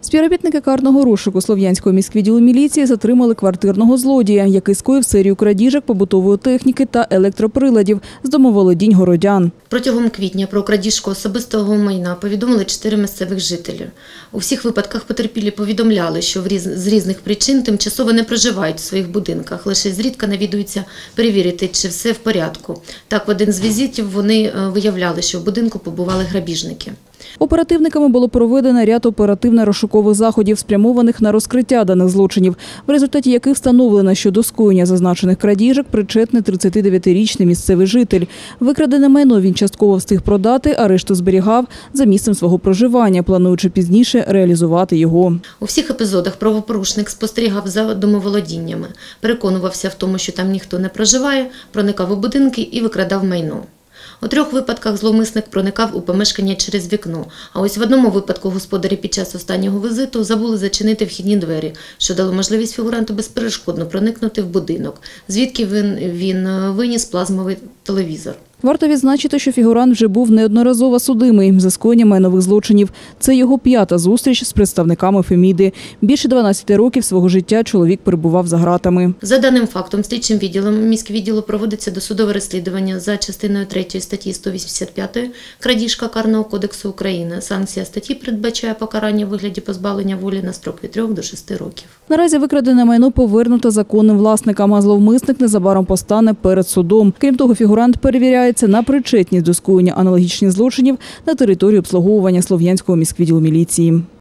Співробітники карного розшуку Слов'янського міськвідділу міліції затримали квартирного злодія, який скоїв серію крадіжок побутової техніки та електроприладів з домоволодінь городян. Протягом квітня про крадіжку особистого майна повідомили 4 місцевих жителі. У всіх випадках потерпілі повідомляли, що з різних причин тимчасово не проживають у своїх будинках, лише зрідка навідуються перевірити, чи все в порядку. Так, в один з візитів вони виявляли, що в будинку побували грабіжники. Оперативниками було проведено ряд оперативно-розшукових заходів, спрямованих на розкриття даних злочинів, в результаті яких встановлено, що до скоєння зазначених крадіжок причетний 39-річний місцевий житель. Викрадене майно він частково встиг продати, а решту зберігав за місцем свого проживання, плануючи пізніше реалізувати його. У всіх епізодах правопорушник спостерігав за домоволодіннями, переконувався в тому, що там ніхто не проживає, проникав у будинки і викрадав майно. У 3 випадках зловмисник проникав у помешкання через вікно, а ось в одному випадку господарі під час останнього візиту забули зачинити вхідні двері, що дало можливість фігуранту безперешкодно проникнути в будинок, звідки він виніс плазмовий телевізор. Варто відзначити, що фігурант вже був неодноразово судимий за скоєння майнових злочинів. Це його 5-та зустріч з представниками Феміди. Більше 12 років свого життя чоловік перебував за ґратами. За даним фактом, слідчим відділом міськвідділу проводиться досудове розслідування за частиною 3 статті 185 «Крадіжка Карного кодексу України». Санкція статті передбачає покарання у вигляді позбавлення волі на строк від 3 до 6 років. Наразі викрадене майно повернуто законним власникам, а зловмисник незабаром постане перед судом. Крім того, фігурант перевіряється на причетність до скоєння аналогічних злочинів на території обслуговування Слов'янського міськвідділу міліції.